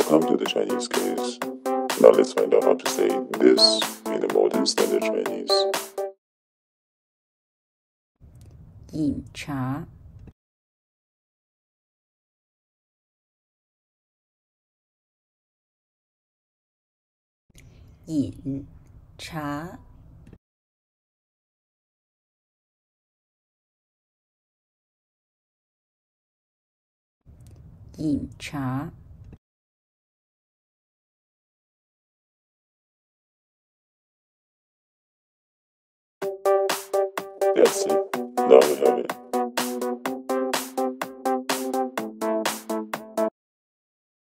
Welcome to the Chinese case. Now let's find out how to say this in the modern standard Chinese. 饮茶，饮茶，饮茶。 That's it. Now we have it.